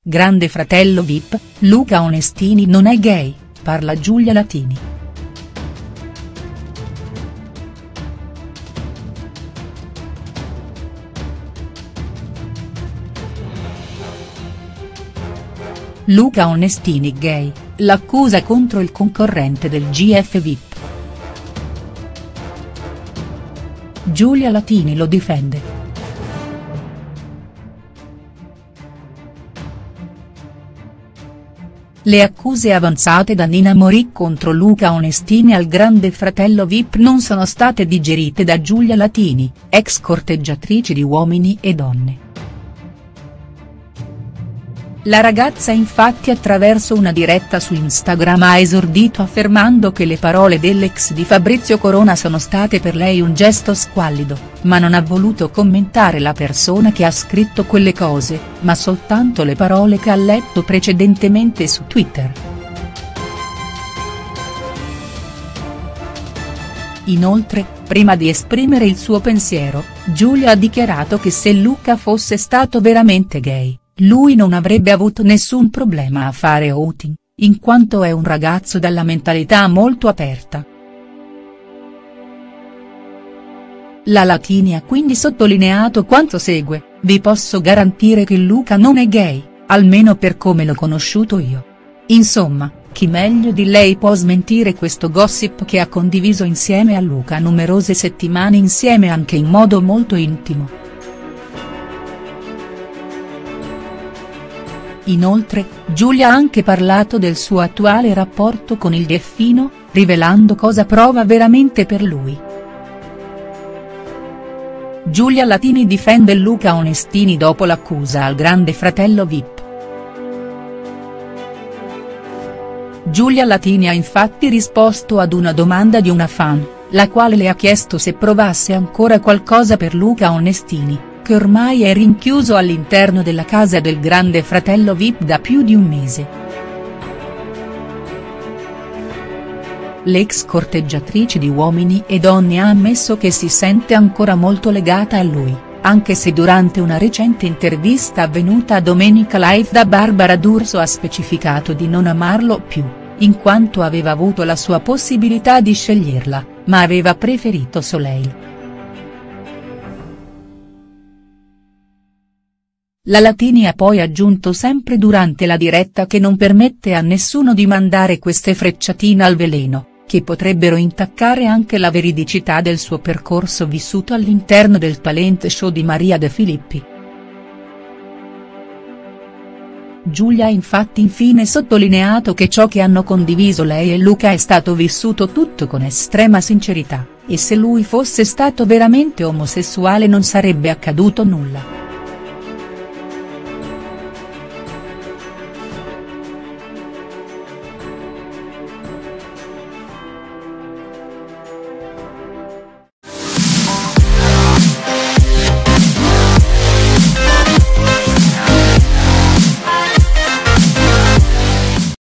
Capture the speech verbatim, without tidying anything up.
Grande Fratello V I P, Luca Onestini non è gay, parla Giulia Latini. Luca Onestini gay, l'accusa contro il concorrente del G F V I P. Giulia Latini lo difende. Le accuse avanzate da Nina Morì contro Luca Onestini al Grande Fratello V I P non sono state digerite da Giulia Latini, ex corteggiatrice di Uomini e Donne. La ragazza infatti attraverso una diretta su Instagram ha esordito affermando che le parole dell'ex di Fabrizio Corona sono state per lei un gesto squallido, ma non ha voluto commentare la persona che ha scritto quelle cose, ma soltanto le parole che ha letto precedentemente su Twitter. Inoltre, prima di esprimere il suo pensiero, Giulia ha dichiarato che se Luca fosse stato veramente gay, lui non avrebbe avuto nessun problema a fare outing, in quanto è un ragazzo dalla mentalità molto aperta. La Latini ha quindi sottolineato quanto segue: vi posso garantire che Luca non è gay, almeno per come l'ho conosciuto io. Insomma, chi meglio di lei può smentire questo gossip che ha condiviso insieme a Luca numerose settimane insieme anche in modo molto intimo. Inoltre, Giulia ha anche parlato del suo attuale rapporto con il Delfino, rivelando cosa prova veramente per lui. Giulia Latini difende Luca Onestini dopo l'accusa al Grande Fratello V I P. Giulia Latini ha infatti risposto ad una domanda di una fan, la quale le ha chiesto se provasse ancora qualcosa per Luca Onestini, che ormai è rinchiuso all'interno della casa del Grande Fratello V I P da più di un mese. L'ex corteggiatrice di Uomini e Donne ha ammesso che si sente ancora molto legata a lui, anche se durante una recente intervista avvenuta a Domenica Live da Barbara D'Urso ha specificato di non amarlo più, in quanto aveva avuto la sua possibilità di sceglierla, ma aveva preferito Soleil. La Latini ha poi aggiunto sempre durante la diretta che non permette a nessuno di mandare queste frecciatine al veleno, che potrebbero intaccare anche la veridicità del suo percorso vissuto all'interno del talent show di Maria De Filippi. Giulia ha infatti infine sottolineato che ciò che hanno condiviso lei e Luca è stato vissuto tutto con estrema sincerità, e se lui fosse stato veramente omosessuale non sarebbe accaduto nulla.